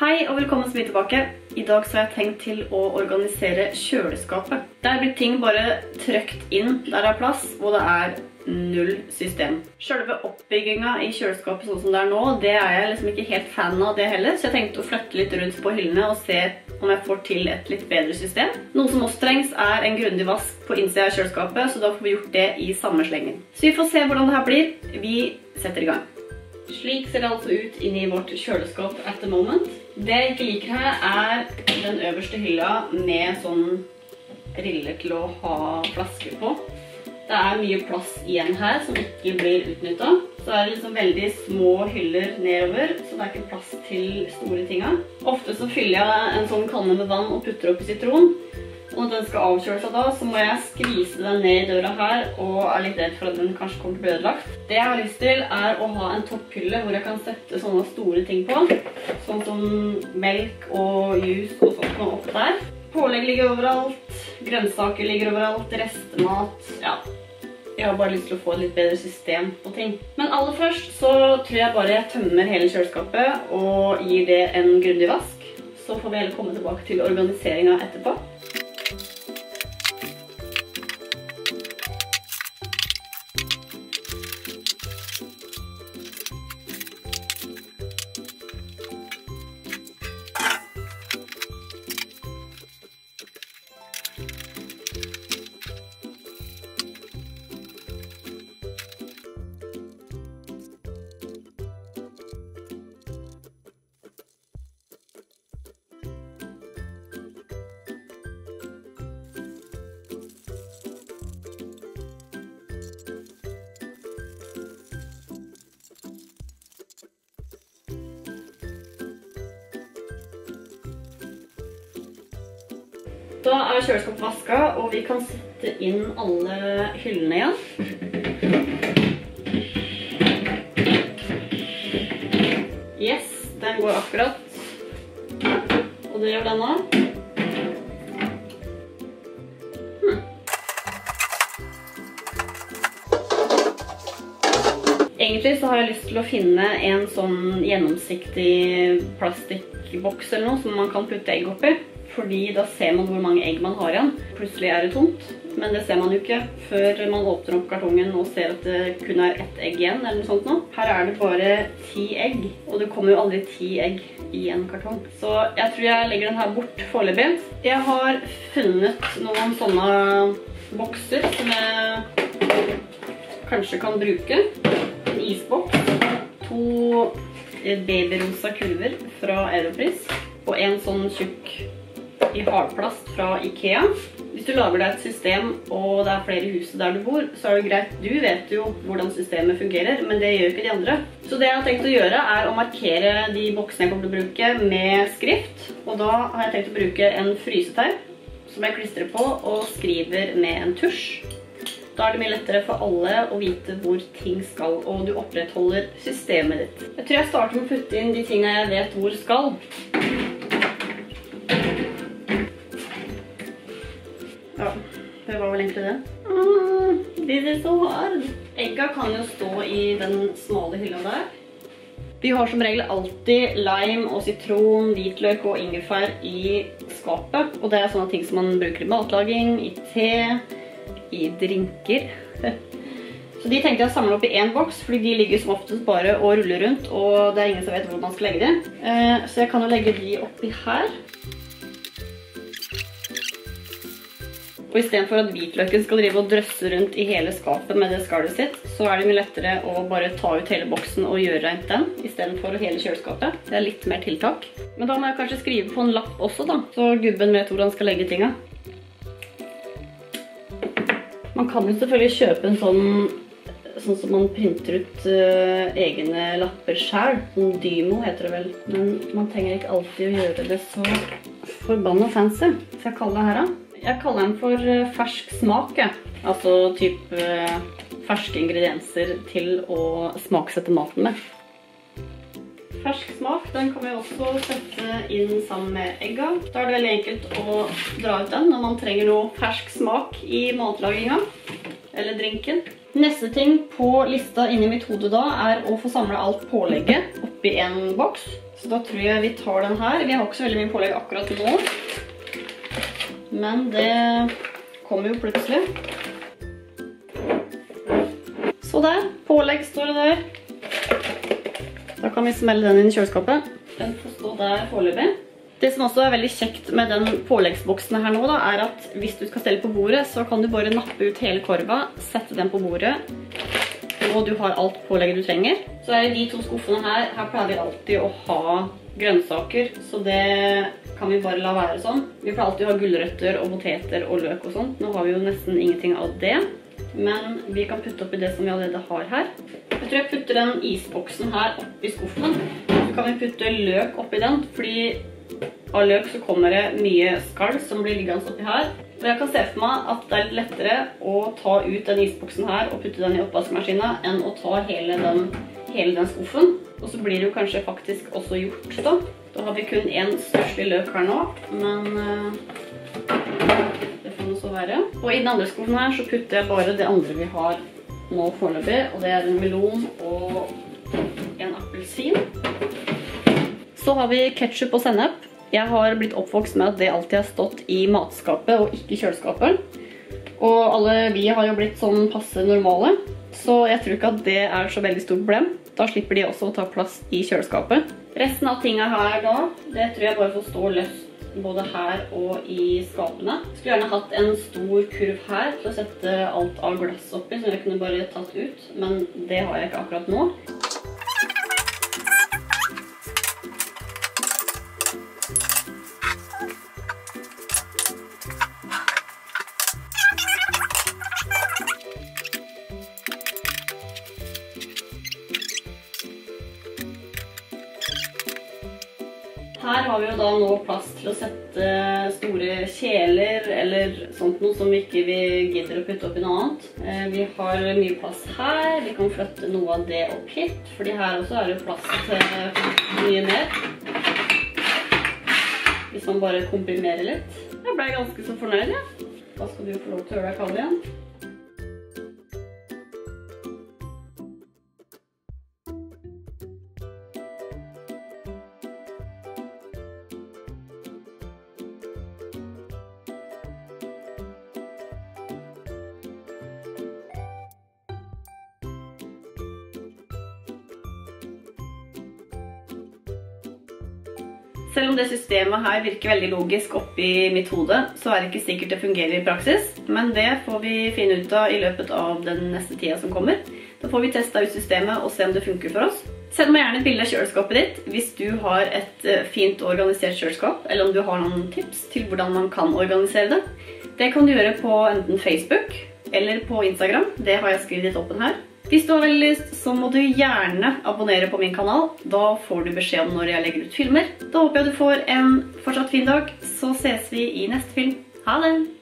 Hei og velkommen til meg tilbake. I dag så har jeg tenkt til å organisere kjøleskapet. Der blir ting bare trykt inn der det er plass, og det er null system. Selve oppbyggingen i kjøleskapet sånn som det er nå, det er jeg liksom ikke helt fan av det heller, så jeg tenkte å flytte litt rundt på hyllene og se om jeg får til et litt bedre system. Noe som også trengs er en grundig vask på innsiden av kjøleskapet, så da får vi gjort det i samme slengen. Så vi får se hvordan det her blir. Vi setter i gang. Slik ser det altså ut inni vårt kjøleskap at the moment. Det jeg ikke liker her er den øverste hylla med sånn riller til å ha flasker på. Det er mye plass igjen her som ikke blir utnyttet. Så er det liksom veldig små hyller nedover, så det er ikke plass til store tinga. Ofte så fyller jeg en sånn kanne med vann og putter oppi sitron. Og når den skal avkjøle seg da, så må jeg skvise den ned i døra her, og er litt redd for at den kanskje kommer til å bli ødelagt. Det jeg har lyst til er å ha en topphylle hvor jeg kan sette sånne store ting på, sånn som melk og juice og sånt noe opp der. Pålegg ligger overalt, grønnsaker ligger overalt, restemat, ja. Jeg har bare lyst til å få et litt bedre system på ting. Men aller først så tror jeg bare jeg tømmer hele kjøleskapet og gir det en grundig vask. Så får vi heller komme tilbake til organiseringen etterpå. Da er kjøleskapet vasket, og vi kan sette inn alle hyllene igjen. Yes, den går akkurat. Og det gjør den også. Egentlig så har jeg lyst til å finne en sånn gjennomsiktig plastikkboks eller noe som man kan putte egg oppi. Fordi da ser man hvor mange egg man har igjen. Plutselig er det tomt, men det ser man jo ikke før man åpner opp kartongen og ser at det kun er ett egg igjen, eller noe sånt nå. Her er det bare 10 egg, og det kommer jo aldri 10 egg i en kartong. Så jeg tror jeg legger den her bort foreløpig. Jeg har funnet noen sånne bokser som jeg kanskje kan bruke. En isboks, 2 babyrosa kulver fra Europris, og en sånn tjukk i hardplast fra Ikea. Hvis du lager deg et system, og det er flere i huset der du bor, så er det greit. Du vet jo hvordan systemet fungerer, men det gjør ikke de andre. Så det jeg har tenkt å gjøre er å markere de boksene jeg kommer til å bruke med skrift. Og da har jeg tenkt å bruke en fryseteip som jeg klistrer på og skriver med en tusj. Da er det mye lettere for alle å vite hvor ting skal, og du opprettholder systemet ditt. Jeg tror jeg starter med å putte inn de tingene jeg vet hvor skal. Ja, det var vel egentlig det. This is so hard. Egga kan jo stå i den smale hylla der. Vi har som regel alltid lime og sitron, hvitløk og ingefær i skapet. Og det er sånne ting som man bruker i matlaging, i te, i drinker. Så de tenkte jeg å samle opp i en boks, fordi de ligger som oftest bare og ruller rundt, og det er ingen som vet hvor man skal legge dem. Så jeg kan jo legge de oppi her. Og i stedet for at hvitløken skal drive og drøsse rundt i hele skapet med det skallet sitt, så er det mye lettere å bare ta ut hele boksen og gjøre rent den, i stedet for hele kjøleskapet. Det er litt mer tiltak. Men da må jeg kanskje skrive på en lapp også da, så gubben vet hvor han skal legge tinga. Man kan jo selvfølgelig kjøpe en sånn som man printer ut egne lapper selv. Sånn Dymo heter det vel. Men man trenger ikke alltid å gjøre det så forbannet fancy. Så jeg kaller det her da. Jeg kaller den for fersk smak, altså typ ferske ingredienser til å smaksette maten med. Fersk smak, den kan vi også sette inn sammen med egga. Da er det veldig enkelt å dra ut den når man trenger noe fersk smak i matlaginga, eller drinken. Neste ting på lista inni mitt hode da er å få samlet alt pålegget oppi en boks. Så da tror jeg vi tar den her. Vi har ikke så veldig mye pålegg akkurat nå. Men det kommer jo plutselig. Så der, pålegg står det der. Da kan vi smelle den inn i kjøleskapet. Den får stå der foreløpig. Det som også er veldig kjekt med den påleggsboksen her nå da, er at hvis du skal stelle på bordet, så kan du bare nappe ut hele korva, sette den på bordet, og du har alt pålegget du trenger. Så er det de 2 skuffene her. Her pleier vi alltid å ha grønnsaker, så det kan vi bare la være sånn. Vi pleier alltid å ha gulrøtter og poteter og løk og sånt. Nå har vi jo nesten ingenting av det, men vi kan putte oppi det som vi allerede har her. Jeg tror jeg putter den isboksen her oppi skuffen. Så kan vi putte løk oppi den, fordi av løk så kommer det mye skall som blir liggende oppi her. Og jeg kan se for meg at det er litt lettere å ta ut den isboksen her og putte den i oppvaskmaskinen enn å ta hele den skuffen. Og så blir det jo kanskje faktisk også gjort da. Da har vi kun en størslig løk her nå, men det får noe så være. Og i den andre skuffen her så putter jeg bare det andre vi har nå foreløpig, og det er en melon og en appelsin. Så har vi ketchup og sennep. Jeg har blitt oppvokst med at det alltid har stått i matskapet og ikke i kjøleskapet. Og alle vi har jo blitt sånn passe normale, så jeg tror ikke at det er så veldig stort problem. Da slipper de også å ta plass i kjøleskapet. Resten av tingene her da, det tror jeg bare får stå løst både her og i skapene. Jeg skulle gjerne hatt en stor kurv her til å sette alt av glass oppi, så jeg kunne bare tatt ut, men det har jeg ikke akkurat nå. Her har vi jo da nå plass til å sette store kjeler eller sånt noe som vi ikke gidder å putte opp i noe annet. Vi har mye plass her, vi kan flytte noe av det opp hit, fordi her også er det jo plass til mye mer. Hvis man bare komprimerer litt. Jeg ble ganske så fornøyd, ja. Da skal du jo få lov til å gjøre deg kald igjen. Selv om det systemet her virker veldig logisk oppi mitt hode, så er det ikke sikkert det fungerer i praksis, men det får vi finne ut av i løpet av den neste tida som kommer. Da får vi teste ut systemet og se om det funker for oss. Send meg gjerne et bilde av kjøleskapet ditt hvis du har et fint og organisert kjøleskap, eller om du har noen tips til hvordan man kan organisere det. Det kan du gjøre på enten Facebook eller på Instagram. Det har jeg skrevet i toppen her. Hvis du har veldig lyst, så må du gjerne abonnere på min kanal. Da får du beskjed om når jeg legger ut filmer. Da håper jeg du får en fortsatt fin dag, så ses vi i neste film. Ha det!